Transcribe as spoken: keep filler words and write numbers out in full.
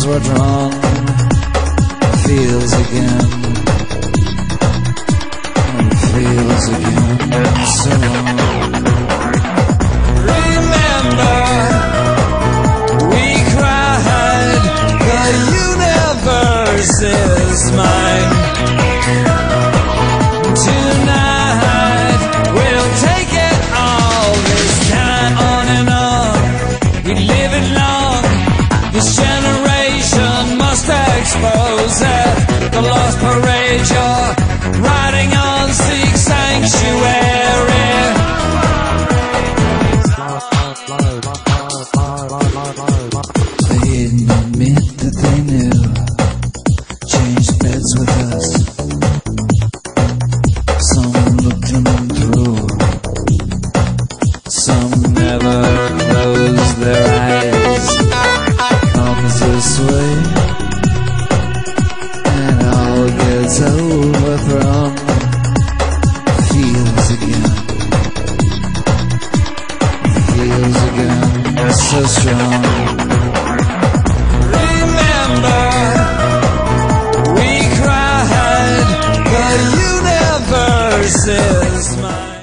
were drawn. Feels again, and feels again, so long. Remember, we cried, the universe is mine. Tonight, we'll take it all this time. On and on, we live it long. This generation must expose it. The lost parade, you're riding on, seek sanctuary. They didn't admit that they knew. Changed beds with us. Some looked them through. Some never closed their eyes. Comes this way, and all gets overthrown. Feels again, feels again, so strong. Remember, we cried, the universe is mine.